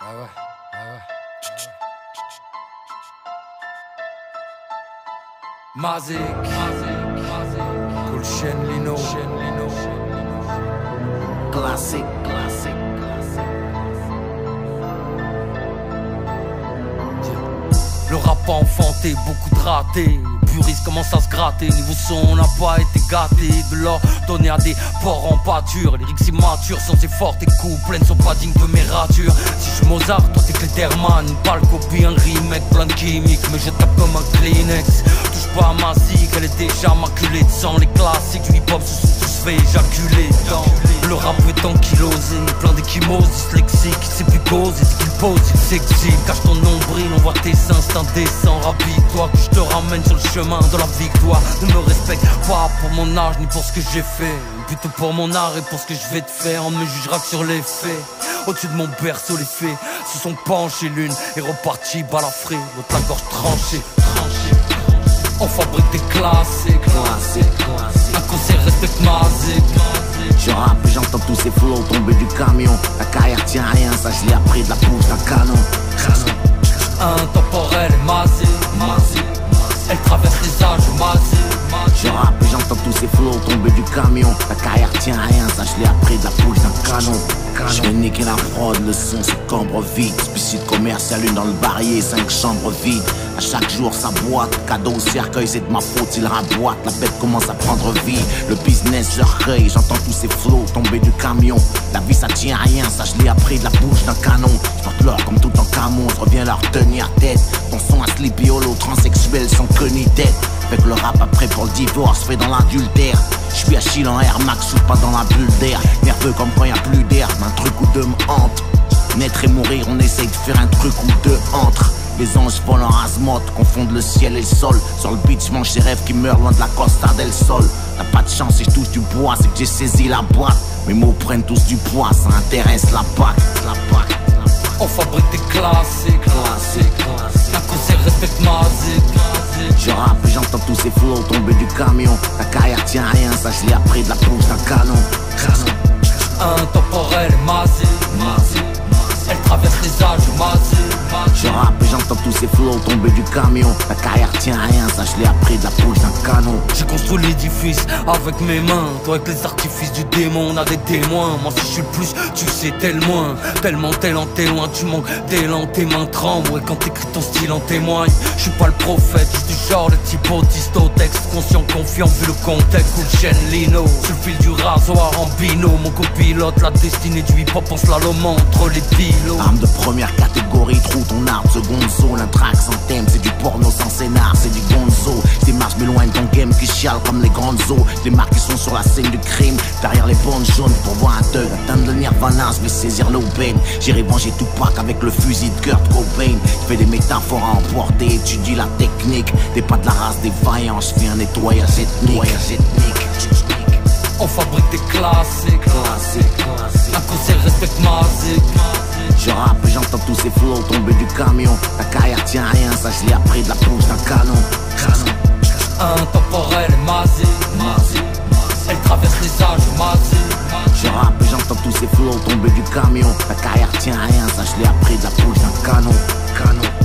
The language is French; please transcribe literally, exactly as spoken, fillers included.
Ah ouais, ah ouais, ah ouais. Mazik, Cool Chain Lino, Classique, classique, classique. Le rap a enfanté, beaucoup de ratés. Puristes commencent à se gratter. Niveau son, on n'a pas été gâté. De l'or donné à des porcs en pâture. Lyrics immatures, sans effort, tes coups pleines sont pas dignes de mes ratures. Si je suis Mozart, toi t'es Klederman. Une pâle copie, un remake, plein de gimmicks. Mais je tape comme un Kleenex. Touche pas à ma zig, elle est déjà maculée de sang. Les classiques du hip-hop se sont tous fait éjaculer dans. Le rap est ankylosé, plein d'échymoses, dyslexique. Il sait plus causer, ce qu'il pose, il s'exile. Cache ton nombril, on voit tes seins, c'est indécent. Rapide-toi que je te ramène sur le chemin de la victoire. Ne me respecte pas pour mon âge ni pour ce que j'ai fait, plutôt pour mon art et pour ce que je vais te faire. On ne me jugera que sur les faits. Au-dessus de mon berceau, les faits se sont penchés. L'une est repartie balafrée, l'autre la gorge tranchée, tranchée. On fabrique des classiques, Classique, classique. un concert respecte ma zik. Je rappe et j'entends tous ces flots tomber du camion. La carrière tient à rien, ça je l'ai appris de la bouche d'un canon. Canon. Intemporel et masé, masé. Elle traverse les âges, masé. Je rappe et j'entends tous ces flots tomber du camion. La carrière tient à rien, ça je l'ai appris de la bouche d'un canon. Je vais niquer la fraude, le son se cambre vite. Suicide commercial, une dans le barrier, cinq chambres vides. À chaque jour sa boîte, cadeau au cercueil, c'est de ma faute, il raboite. La bête commence à prendre vie, le business je recueille. J'entends tous ces flots tomber du camion. La vie ça tient à rien, ça je l'ai appris de la bouche d'un canon. Je porte l'or comme tout en camon, je reviens leur tenir tête. Ton son à Sleepy Hollow, transsexuel sans queue ni tête. Avec le rap après pour le divorce, fait dans l'adultère. Je suis Achille en Air Max, shoot pas dans la bulle d'air. Nerveux comme quand y a plus d'air, un truc ou deux me hante. Naître et mourir, on essaye de faire un truc ou deux entre. Les anges volent en azimuth, confondent le ciel et le sol. Sur le beach, mange ses rêves qui meurent loin de la Costa del Sol. T'as pas de chance si je touche du bois, c'est que j'ai saisi la boîte. Mes mots prennent tous du poids, ça intéresse la P A C, la P A C. On fabrique des classiques, Classique, classique. un concert respecte ma zik. Je rappe et j'entends tous ces flots tomber du camion. La carrière tient à rien, ça je l'ai appris de la bouche d'un canon. Canon. Intemporel et masé, masé. Elle traverse les âges, masé. Je rappe et j'entends tous ces flots tomber du camion. La carrière tient à rien, ça je l'ai appris de la bouche d'un canon. J'ai construit l'édifice avec mes mains. Toi avec les artifices du démon, on a des témoins. Moi si je suis le plus, tu sais tellement. Tellement tel en t'es loin, tu manques d'élan, tes mains tremblent. Et quand t'écris ton style en témoigne. Je suis pas le prophète, je suis du genre le type autiste au texte. Conscient, confiant vu le contexte. Cool Chain Lino, sur le fil du rasoir en binôme. Mon copilote, la destinée du hip hop en slalom entre les pilotes. Arme de première catégorie, trou ton arbre, seconde zone. Un track sans thème, c'est du porno sans scénar, c'est du gonzo. J'démarche, m'éloigne ton game qui chiale comme les grandes eaux. Les marques qui sont sur la scène du crime, derrière les bandes jaunes pour voir un thug. Atteindre le nirvana, j'vais saisir l'aubaine. J'irai venger Tupac avec le fusil de Kurt Cobain. J'fais des métaphores à emporter, étudie la technique. T'es pas de la race des vaillants, j'fais un nettoyage ethnique. On fabrique des classiques, Classique, classique. un concert respecte ma zik. Je rappe et j'entends tous ces flots tomber du camion. La carrière tient à rien, ça je l'ai appris de la bouche d'un canon. Canon. Intemporel et masé, masé. Elle traverse les âges, masé. Je rappe et j'entends tous ces flots tomber du camion. La carrière tient à rien, ça je l'ai appris de la bouche d'un canon. Canon.